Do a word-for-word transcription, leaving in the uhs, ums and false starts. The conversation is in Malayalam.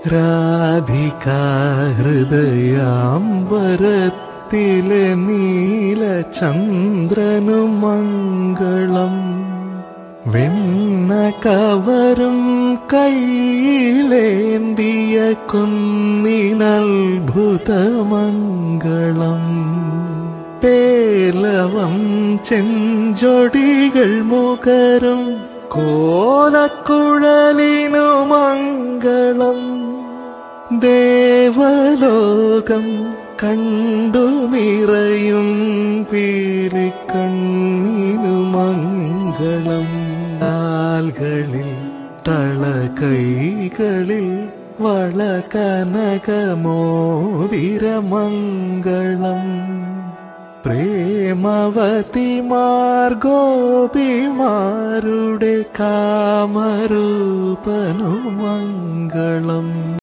രാധികാ ഹൃദയാംബരത്തിലെ നീലചന്ദ്രനു മംഗളം. വെണ്ണ കവരും കൈയിലേന്തിയ കുന്നിനത്ഭുതമംഗളം. പേലവം ചെഞ്ചൊടികൾ മുകരും കോലക്കുഴലിനു മംഗളം. ദേവലോകം കണ്ടു നിറയും പീലിക്കണ്ണിനു മംഗളം. കാൽകളിൽ തളകൈകളിൽ വളകനകമോതിരമംഗളം. പ്രേമവതിമാർ ഗോപിമാരുടെ കാമരൂപനു മംഗളം.